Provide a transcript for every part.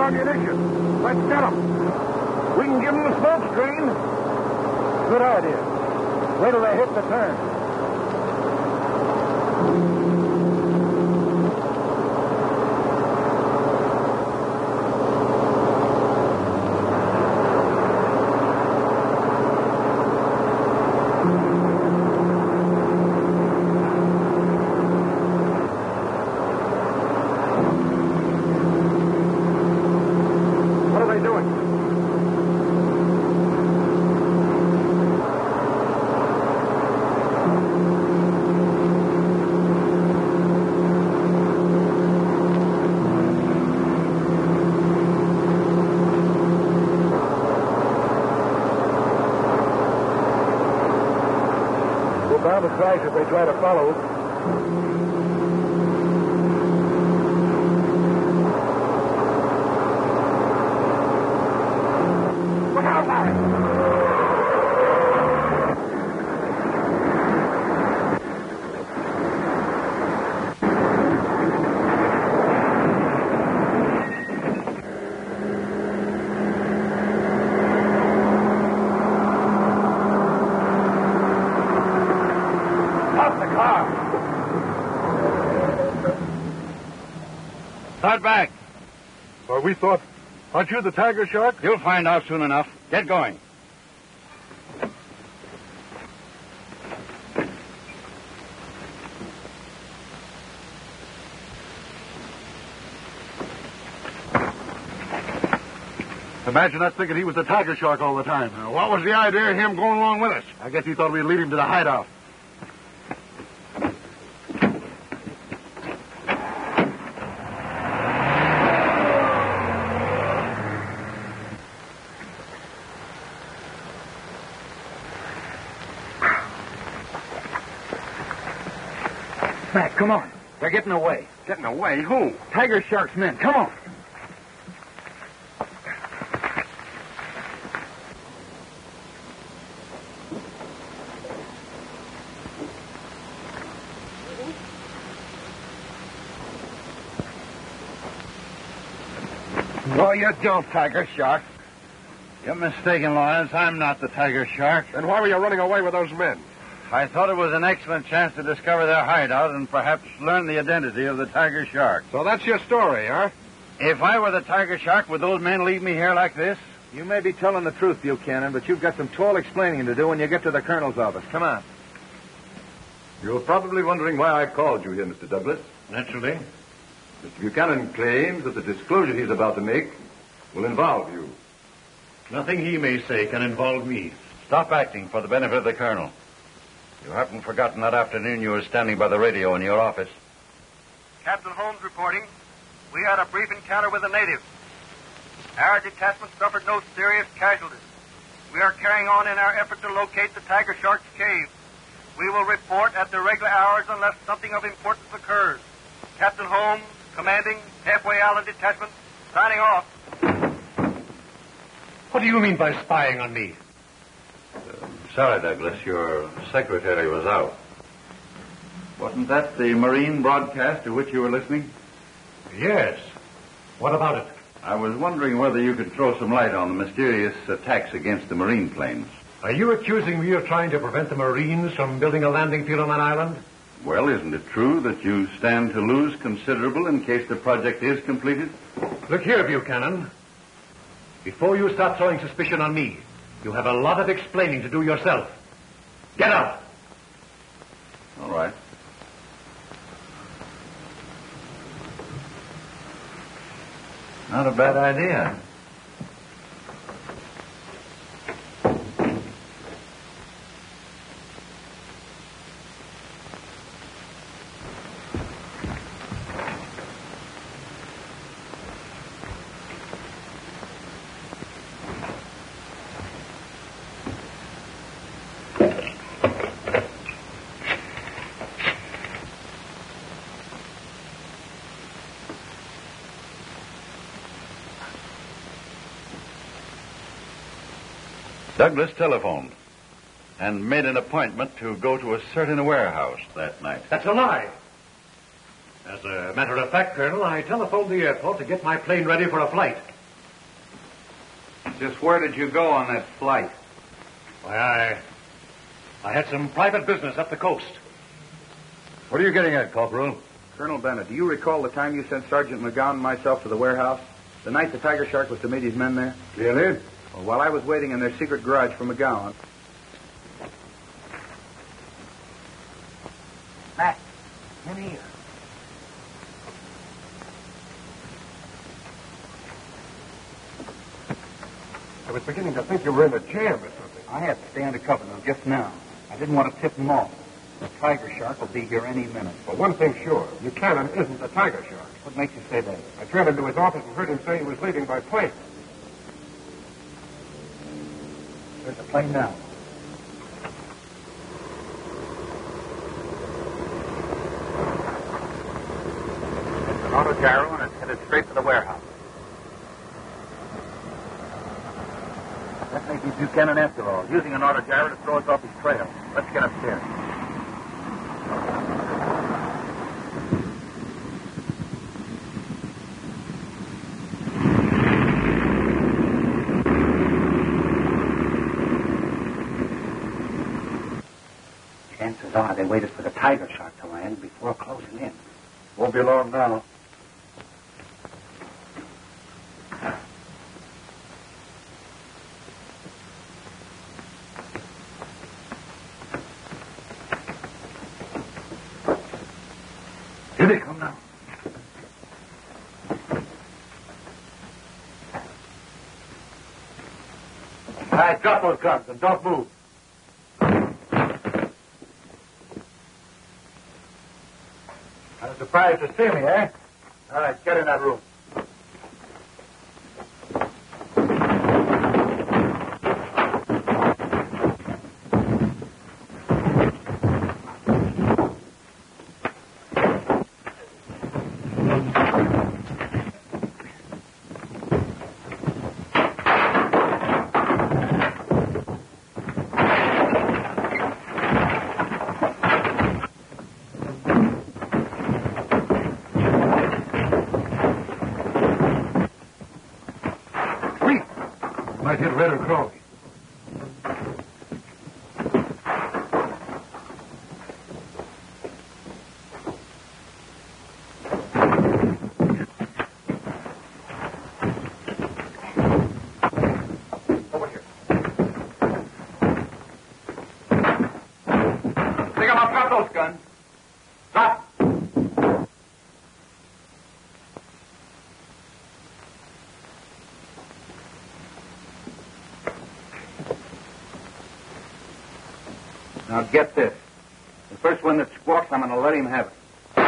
ammunition. Let's get them. We can give them the smoke screen. Good idea. Wait till they hit the turn. Bound to crash if they try to follow us. Look out, Larry! Start back. Well, we thought... Aren't you the tiger shark? You'll find out soon enough. Get going. Imagine us thinking he was the tiger shark all the time. What was the idea of him going along with us? I guess he thought we'd lead him to the hideout. Mac, come on. They're getting away. Getting away? Who? Tiger Shark's men. Come on. No, you don't, Tiger Shark. You're mistaken, Lawrence. I'm not the tiger shark. Then why were you running away with those men? I thought it was an excellent chance to discover their hideout and perhaps learn the identity of the tiger shark. So that's your story, huh? If I were the tiger shark, would those men leave me here like this? You may be telling the truth, Buchanan, but you've got some tall explaining to do when you get to the colonel's office. Come on. You're probably wondering why I called you here, Mr. Douglas. Naturally. Mr. Buchanan claims that the disclosure he's about to make will involve you. Nothing he may say can involve me. Stop acting for the benefit of the colonel. You haven't forgotten that afternoon you were standing by the radio in your office. Captain Holmes reporting. We had a brief encounter with the natives. Our detachment suffered no serious casualties. We are carrying on in our effort to locate the tiger shark's cave. We will report at the regular hours unless something of importance occurs. Captain Holmes, commanding Halfway Island Detachment, signing off. What do you mean by spying on me? Sorry, Douglas. Your secretary was out. Wasn't that the Marine broadcast to which you were listening? Yes. What about it? I was wondering whether you could throw some light on the mysterious attacks against the Marine planes. Are you accusing me of trying to prevent the Marines from building a landing field on that island? Well, isn't it true that you stand to lose considerable in case the project is completed? Look here, Buchanan. Before you start throwing suspicion on me, you have a lot of explaining to do yourself. Get out! All right. Not a bad idea. Douglas telephoned and made an appointment to go to a certain warehouse that night. That's a lie. As a matter of fact, Colonel, I telephoned the airport to get my plane ready for a flight. Just where did you go on that flight? Why, I had some private business up the coast. What are you getting at, Corporal? Colonel Bennett, do you recall the time you sent Sergeant McGowan and myself to the warehouse? The night the Tiger Shark was to meet his men there? Clearly. Well, while I was waiting in their secret garage for McGowan... Mac, in here. I was beginning to think you were in a jam or something. I had to stay under cover just now. I didn't want to tip them off. The Tiger Shark will be here any minute. Well, one thing's sure. Buchanan isn't the Tiger Shark. What makes you say that? I trailed him to his office and heard him say he was leaving by plane. There's the plane now. It's an auto gyro and it's headed straight for the warehouse. That may be Buchanan after all, using an auto gyro to throw us off his trail. Let's get upstairs. Chances are they waited for the Tiger Shark to land before closing in. Won't be long now. Here they come now. All right, drop those guns and don't move. I was surprised to see me, eh? All right, get in that room. Might hit Red or Crowley. Over here. Pick them up, drop those guns. Drop. Now get this. The first one that squawks, I'm going to let him have it.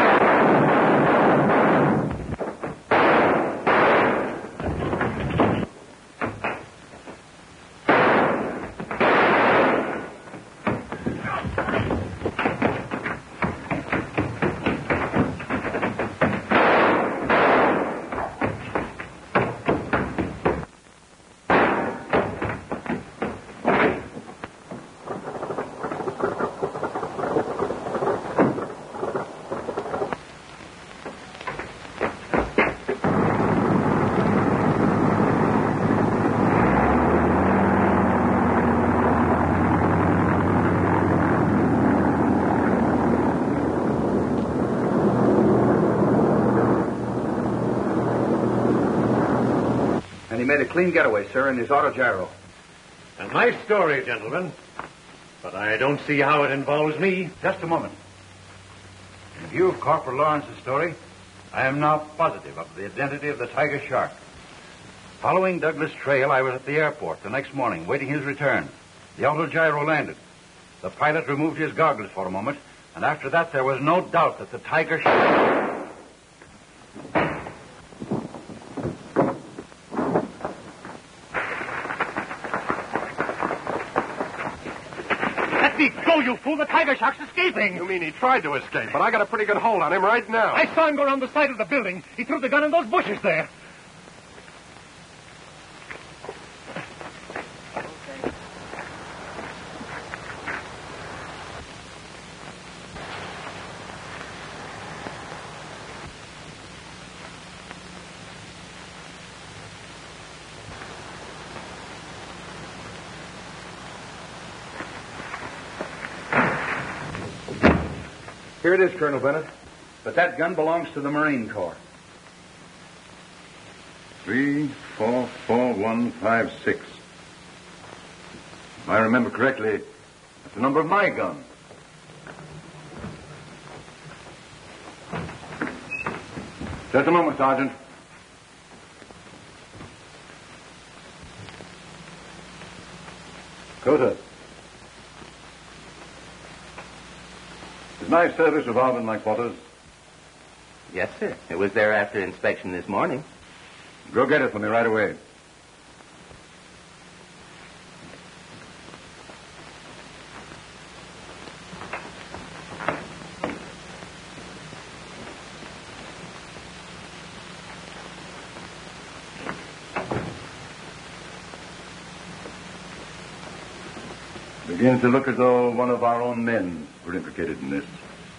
And he made a clean getaway, sir, in his auto gyro. A nice story, gentlemen. But I don't see how it involves me. Just a moment. In view of Corporal Lawrence's story, I am now positive of the identity of the Tiger Shark. Following Douglas' trail, I was at the airport the next morning, waiting his return. The auto gyro landed. The pilot removed his goggles for a moment, and after that there was no doubt that the Tiger Shark... Go, you fool! The Tiger Shark's escaping! You mean he tried to escape, but I got a pretty good hold on him right now. I saw him go around the side of the building. He threw the gun in those bushes there. Here it is, Colonel Bennett. But that gun belongs to the Marine Corps. 344156. If I remember correctly, that's the number of my gun. Just a moment, Sergeant. Cota. Is my service revolver in my quarters? Yes, sir. It was there after inspection this morning. Go get it for me right away. Begins to look as though one of our own men were implicated in this.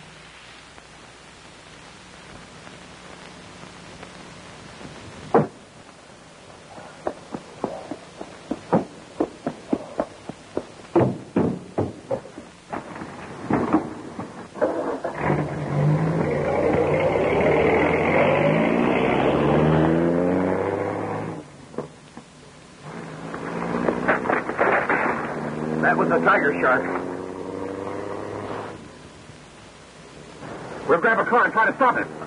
That was a tiger shark. We'll grab a car and try to stop it.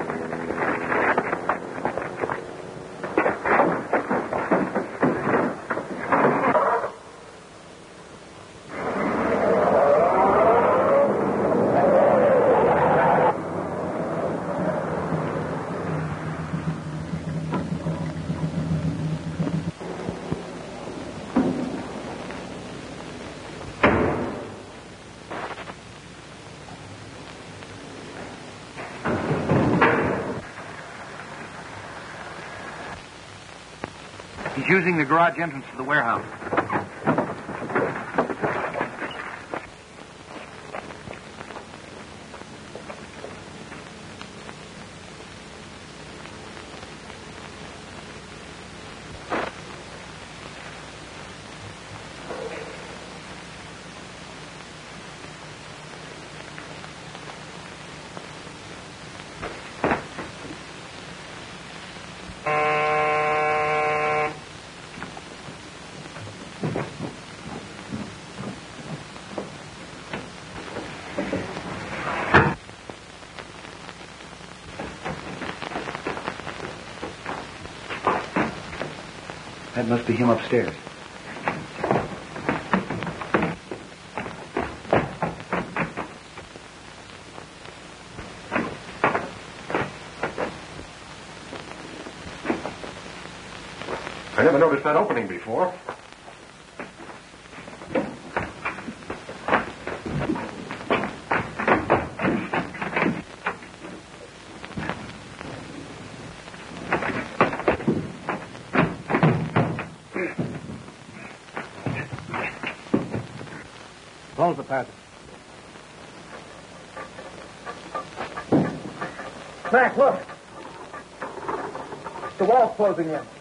He's using the garage entrance to the warehouse. That must be him upstairs. I never noticed that opening before. Close the passage. Mac, look. The wall's closing in.